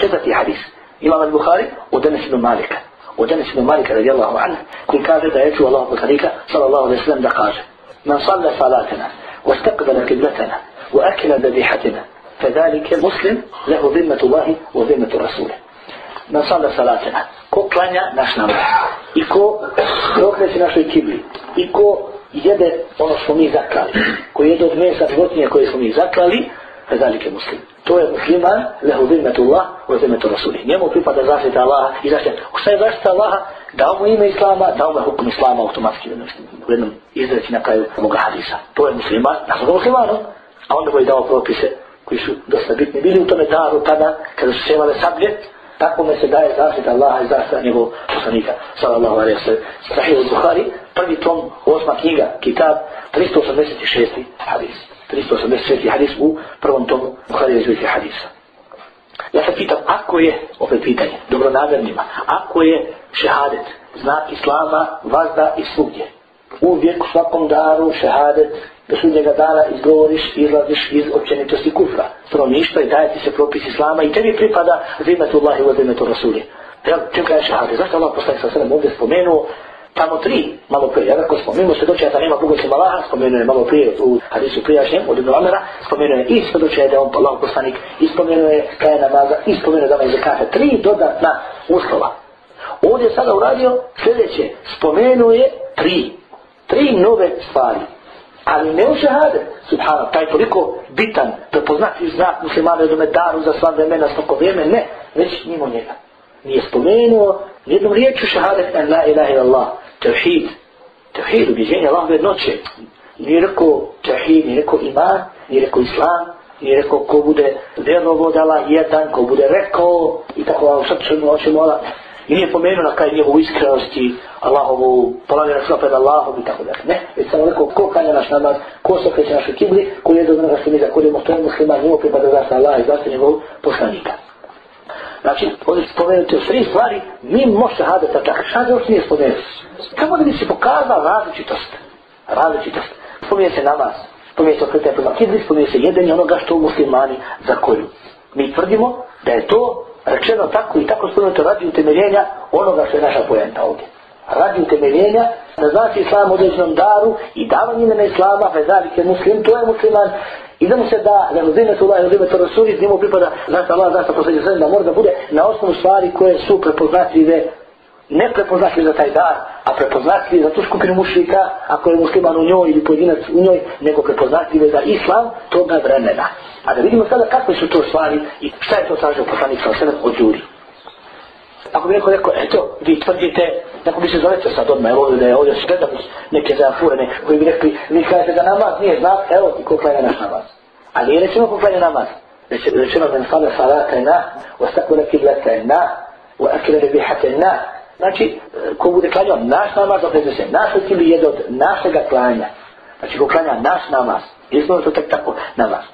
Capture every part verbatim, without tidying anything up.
Četvrti hadis. Imam al-Bukhari od Anas ibn Malika. Od Anas ibn Malika radijallahu anhu koji kaže da je čuo Allahu poslanika sallallahu alejhi ve sellem da kaže: "Man salla salatana واستقبل قبلتنا وأكل ذبيحتنا فذلك مسلم له ذمة الله وذمة رسوله." Man salla salatana, ko klanja naš namaz i ko okreće našoj kibli i ko jede ono što mi zaklali, ko jede od mesa životinje koje smo mi zaklali, fazalike muslim. To je musliman, lehu zimmetullah wa zimmetu rasulih. Njemu pripada zaštita Allaha i zaštita. Šta je zaštita Allaha? Dao mu ime Islama, dao mu hukum Islama automatski u jednom izreći na kraju ovoga hadisa. To je musliman, nazva muslimanom, a onda mu je dao propise koji su dosta bitni. Bili u tome daru tada, kada su sjevale sablje, tako me se daje zaštita Allaha i zaštita njegovog poslanika sallallahu alejhi ve sellem. Sahih al-Bukhari, prvi tom, osma knjiga, kitab, tristo osamdeset šesti hadis. tristo osamdeset šesti hadis u prvom tomu Bukhari izvijek hadisa. Ja se pitam, ako je, opet pitanje, dobronamernima, ako je šehadet, znak Islama, vazda i svugdje, uvijek u svakom daru šehadet, do sudnjega dana izgovoriš, izlaziš iz općenitosti kufra, stanovništva i daje ti se propis Islama i tebi pripada zimmetullahi wa zimmetu rasulih. Jel, čim kaže šehadet, zašto Allah poslanik sa sredem ovdje spomenuo tamo tri, malo prije, ja rekao spomenuo svjedočenja da nema Boga sem Allaha, spomenuo je malo prije u hadisu prijašnjem od Ibn Omera, spomenuo je i svjedočenja da je on Allah poslanik, i spomenuo je kraja namaza, i spomenuo da je zakata, tri dodatna uslova. Ovdje je sada uradio sljedeće, spomenuo je tri, tri nove stvari, ali ne u šehadet, subhanallah, taj toliko bitan, prepoznatljiv znak muslimana od medaru za sva vremena, svako vrijeme, ne, već mimo njega. Nije spomenuo jednom riječu šehadet en la ilaha illallah, tevhid, tevhid, ubjeđenje Allahove jednoće. Nije rekao tevhid, nije rekao iman, nije rekao islam, nije rekao ko bude vjerovod Allah jedan, ko bude rekao i tako u srcu noćemo Allah. I nije pomenuo na kraju njegovu iskrenosti, Allahovu polaganje sva pred Allahom i tako da. Ne, već samo rekao ko klanja naš namaz, ko se okreće našoj kibli, ko je do onoga što mi zakodimo, to je musliman, njemu pripada zaštita Allah i zaštita njegovog poslanika. Znači, ovdje spomenuti u tri stvari, mimo šehadeta čak. Šta još nije spomenuti? Kako da bi se pokazala različitost? Različitost. Spominje se namaz, spominje se okretanje prema kibli, spominje se jedenje onoga što muslimani zakolju. Mi tvrdimo da je to rečeno tako i tako spomenuto radi utemeljenja onoga što je naša poenta ovdje. Radi utemeljenja da znači islam određenom daru i davanje imena islama, vezalike muslim, to je musliman. I da mu se da, da mu zimmetullah i zimmetu rasulih, njemu pripada zašto Allah, zašto posljednje sve, da mora da bude na osnovu stvari koje su prepoznatljive, ne prepoznatljive za taj dar, a prepoznatljive za tu skupinu mušrika, ako je musliman u njoj ili pojedinac u njoj, nego prepoznatljive za islam toga vremena. A da vidimo sada kakve su to stvari i šta je to tražio poslanik sa osam od ljudi. Ako bi neko rekao, eto, vi tvrdite, neko bi se zaletio sad odmah, evo ovdje da je ovdje gledam neke zafurene koji bi rekli, vi kažete da namaz nije znak, evo ti ko klanja naš namaz. Ali nije rečeno ko klanja namaz. Rečeno da nfale salata na, ostakule kiblata na, u akile rebihate na. Znači, ko bude klanjao naš namaz, okreće se našoj kibli jede od našega klanja. Znači, ko klanja naš namaz, ispravno to tek tako namaz.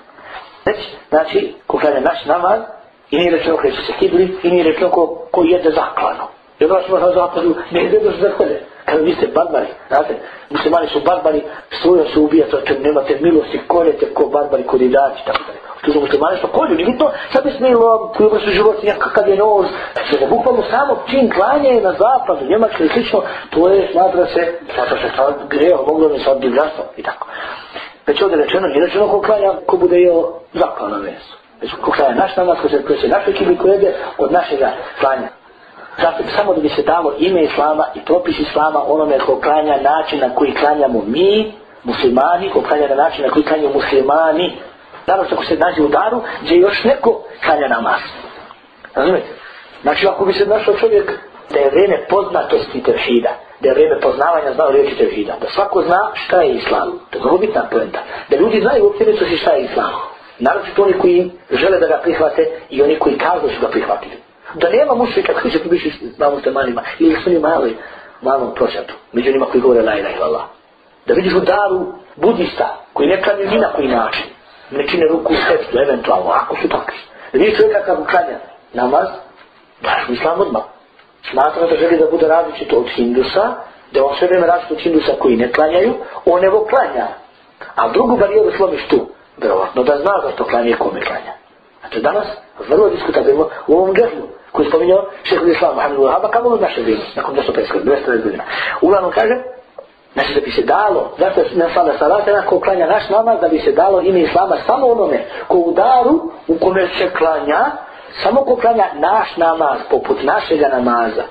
Znači, ko klanja naš namaz, i nije rečeno okreće se kibli, i nije rečeno ko, ko jede zaklano. I onda ćemo na zapadu, ne jede da se zaklade. Kada vi ste barbari, znate, muslimani su barbari, svojom se ubijate, to nemate milosti, koljete ko barbari, kodidaci, tako da. Tu su muslimani što kolju, nije to sad je smilo, koji vrstu životinja, kakav je nož. Znači, bukvalno samo čin klanje na zapadu, Njemačka i slično, to je, smatra se, smatra se sad greo, moglo mi sad divljastvo i tako. Već ovdje rečeno, nije rečeno ko klanja, ko bude jeo zaklano meso. Već ko klanja naš namaz, ko se kreće našoj kibli, ko jede od našega klanja. Zato samo da bi se dalo ime Islama i propis Islama onome ko klanja način na koji klanjamo mi, muslimani, ko klanja na način na koji klanjamo muslimani. Naravno što se nađe u daru gdje još neko klanja namaz. Razumijete? Znači ako bi se našao čovjek da je vrijeme poznatosti tevhida, da je vrijeme poznavanja znao riječi tevhida, da svako zna šta je Islam, to je vrlo bitna poenta, da ljudi znaju uopće reći šta je Islam. Naravno oni koji žele da ga prihvate i oni koji kažu su ga prihvatili. Da nema mušrika koji će pobići s muslimanima ili s onim mali, malom procentu, među njima koji govore la ilaha illallah. Da vidiš u daru budista koji ne klanju ni na koji način, ne čine ruku u srcu, eventualno, ako su takvi. Da vidiš čovjeka kako klanja namaz, daš mu islam odmah. Smatra da želi da bude različito od Hindusa, da on sve vreme različito od Hindusa koji ne klanjaju, on evo klanja. A drugu barijeru slomiš tu, vjerovatno da zna zašto klanja i kome klanja. Znači danas vrlo diskutabilno u ovom džehlu koji je spominjao šejh al-Islam Muhammed ibn Wahhab kamo u naše vrijeme, nakon dvjesto pedeset godina. Uglavnom kaže, znači da bi se dalo, zato ne sala salatena ko klanja naš namaz, da bi se dalo ime Islama samo onome ko u daru u kome se klanja, samo ko klanja naš namaz poput našega namaza.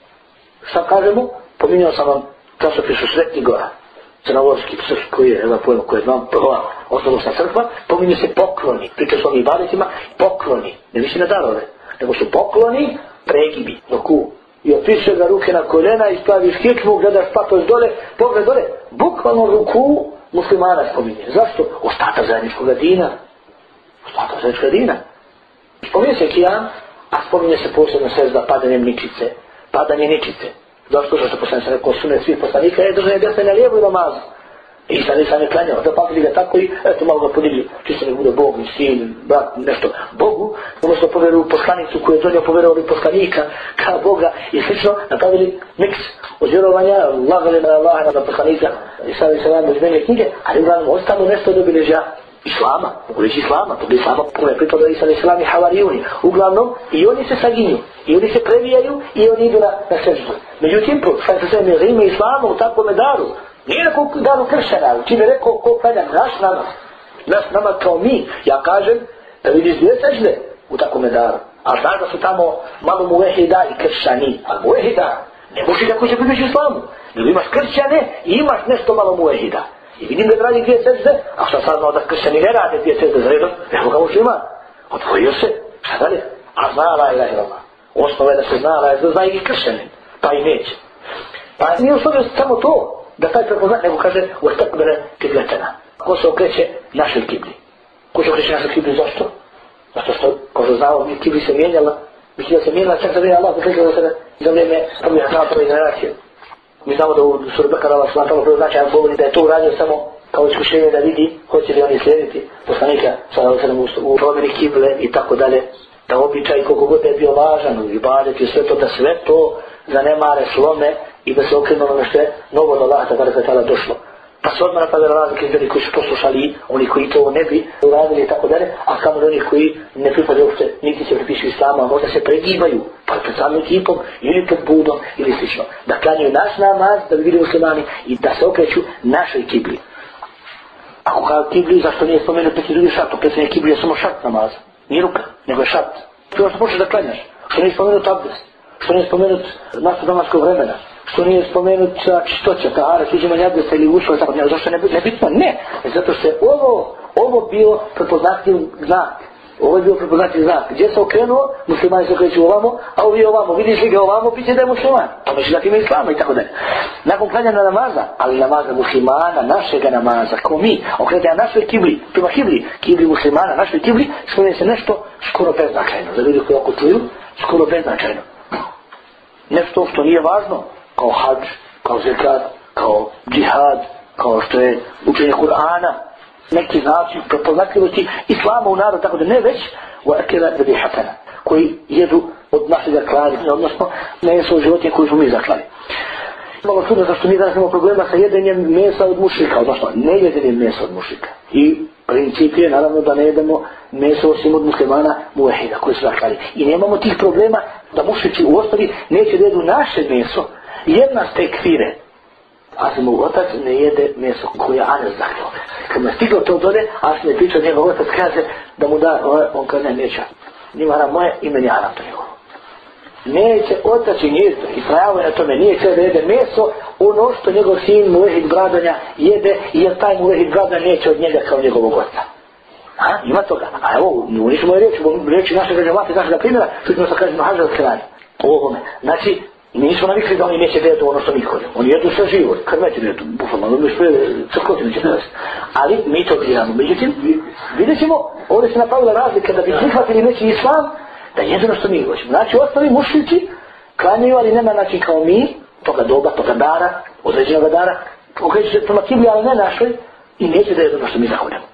Šta kažemo? Pominjao sam vam časopisu Svetni Gora, crnogorski psrš koji je, evo pojmo koje znam, prva ortodoksna crkva, pominje se pokloni, priča s ovim ibadetima, pokloni, ne misli na darove, nego su pokloni pregibi, ruku. I opiše ga ruke na kolena i staviš hikmu, gledaš patos dole, pogled dole, bukvalno ruku muslimana spominje. Zašto? Ostatak zajedničkog dina. Ostatak zajedničkog dina. Spominje se kijam, a spominje se posebno sezda padanjem ničice. Padanje ničice. Zašto? Što poslanik sam rekao, sunet svih poslanika je držanje desne na lijevu namazu. I sad nisam je klanjao, zapamtili ga tako i eto malo ga podigli, čisto ne bude Bog i sin, brat, nešto. Bogu, umjesto povjeruju poslanicu koju je donio povjerovali poslanika, ka Boga i slično, napravili miks od vjerovanja, lagali na Allaha, na poslanika i sad se vam izmenili knjige, ali uglavnom ostalo nešto od obilježja Islama, mogu reći Islama, to bi Islama koje pripada Isa al-Islam i Havarijuni. Uglavnom, i oni se saginju, i oni se previjaju, i oni idu na, na seždu. Međutim, sad se sve mi ime Islama u takvome daru, nije neko daru kršćana, čim je rekao ko klanja naš namaz, naš namaz kao mi, ja kažem da vidiš gdje sežde u takvome daru. A znaš da su tamo malo muvehida i kršćani, ali muvehida ne može kako će biti u Islamu, nego imaš kršćane i imaš nešto malo muvehida. I vidim da radi gdje sežde, a što sad znao da kršćani ne rade gdje sežde za redom, evo ga muslima, odvojio se, šta dalje? A zna la ilaha illallah. Osnova je da se zna la ilaha, zna i kršćanin, pa i neće. Pa nije uslovio samo to, da taj prepoznat, nego kaže uostakbere kibletena. Ko se okreće našoj kibli? Ko se okreće našoj kibli, zašto? Zato što, ko što znao, kibli se mijenjala, kibli se mijenjala čak za vrijeme Allah, za sebe, za vrijeme prvih znao prve generacije. Mi znamo da u suri Bekara Allah smatamo prvo značajan govori da je to uradio samo kao iskušenje da vidi hoće li oni slijediti poslanika sallallahu alejhi ve sellem u promjeni kible i tako dalje. Da običaj koliko god je bio važan u ibadeti sve to, da sve to zanemare, slome i da se okrenu ono što je novo od Allaha tabaraka ta'ala došlo. Pa se odmah napravili razlike ljudi koji su poslušali, oni koji to ne bi uradili i tako dalje, a samo onih koji ne pripadaju uopšte, niti se pripišu Islama, možda se pregibaju, pa pred samim kipom, ili pred budom, ili slično. Da klanjaju naš namaz, da bi bili muslimani i da se okreću našoj kibli. Ako kao kibli, zašto nije spomenuo peti drugi šart? Okrećenje kibli je samo šart namaza. Nije ruka, nego je šart. To što počneš da klanjaš. Što nije spomenut abdest. Što nije spomenut nastup namaskog vremena. Što nije spomenut čistoća, tahara, sviđemanje abdesta ili ušla, tako ne, zašto ne, ne bitno? Ne, zato što je ovo, ovo bio prepoznatljiv znak. Ovo je bio prepoznatljiv znak. Gdje se okrenuo, muslimani se okreću ovamo, a ovi ovamo, vidiš li ga ovamo, bit će da je musliman. To misli da ti ima Islama i tako dalje. Nakon klanjanja namaza, ali namaza muslimana, našega namaza, ko mi, okretanja našoj kibli, prema kibli, kibli muslimana, našoj kibli, spomenuje se nešto skoro beznačajno. Za ljudi koji oko čuju, skoro beznačajno. Nešto što nije važno, kao hadž, kao zekat, kao džihad, kao što je učenje Kur'ana, neki znači prepoznatljivosti Islama u narodu, tako da ne već u akela zabihatana, koji jedu od našega klanja, odnosno meso životinje koji smo mi zaklali. Malo čudno zašto mi danas imamo problema sa jedenjem mesa od mušrika, odnosno ne jedenjem mesa od mušrika. I princip je naravno da ne jedemo meso osim od muslimana muvehida koji su zaklali. I nemamo tih problema da mušrici u osnovi neće da jedu naše meso, jer nas tekfire. Asimov otac ne jede meso koje je Anas zaklao. Kad me stiglo to dole, Asim je pričao, njegov otac kaže da mu da, on kaže ne, neće. Nima haram moje, i meni haram to njegovo. Neće otac i njezdo, i pravo je na tome, nije htio da jede meso, ono što njegov sin muvehid bradanja jede, jer taj muvehid bradanja neće od njega kao njegovog oca. A, ima toga. A evo, nisu moje reći, reći našeg džemata, našeg primjera, čutimo sa kažemo hađa od kranja. O ovome. Znači, nismo navikli da oni neće da jedu ono što mi hodimo. Oni jedu sve živo, krmeti jedu, bufalno, oni sve crkotine će dovesti. Ali mi to diramo. Međutim, vidjet ćemo, ovdje se napravila razlika da bi prihvatili neći islam, da jedu ono što mi hoćemo. Znači, ostali mušnici klanjaju, ali ne na način kao mi, toga doba, toga dara, određenog dara, okreću se prema kibli, ali ne našoj, i neće da jedu ono što mi zahodimo.